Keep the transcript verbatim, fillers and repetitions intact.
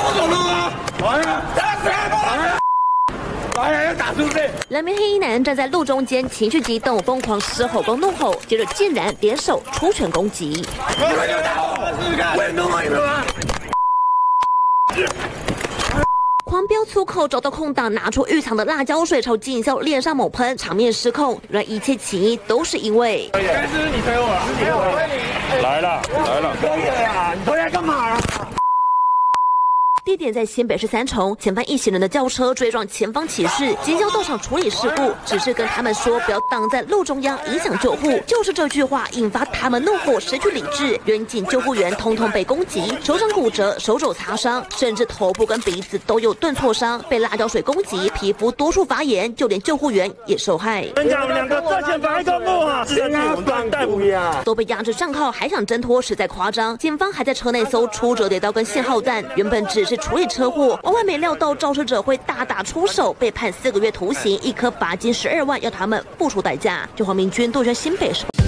走路啊！来呀！来呀！来呀！要打出去！ 两名黑衣男站在路中间，情绪激动，疯狂狮吼跟怒吼，接着竟然联手出拳攻击。 你们就打我试试看！我弄啊你们吗？ 狂飙粗口，找到空档，拿出预藏的辣椒水朝警校脸上猛喷，场面失控。原来一切起因都是因为…… 应该是你推我了，你推我了，来了来了，可以了呀！你回来干嘛？ 地点在新北市三重，前方一行人的轿车追撞前方骑士，警消到场处理事故，只是跟他们说不要挡在路中央，影响救护。就是这句话引发他们怒火，失去理智，远警救护员通通被攻击，手掌骨折，手肘擦伤，甚至头部跟鼻子都有钝挫伤，被辣椒水攻击，皮肤多处发炎，就连救护员也受害。 人家两个在前方一个木啊，是啊，逮捕呀， 都被压制账号，还想挣脱，实在夸张。警方还在车内搜出折叠刀跟信号弹，原本只是 处理车祸，万万没料到肇事者会大打出手，被判四个月徒刑，一颗罚金十二万，要他们付出代价。就黄明君，杜鹃新北市。